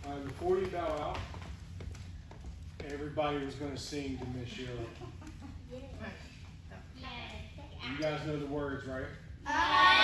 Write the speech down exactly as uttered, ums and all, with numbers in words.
All right, before you bow out, everybody was going to sing to Miss Cheryl. You guys know the words, right?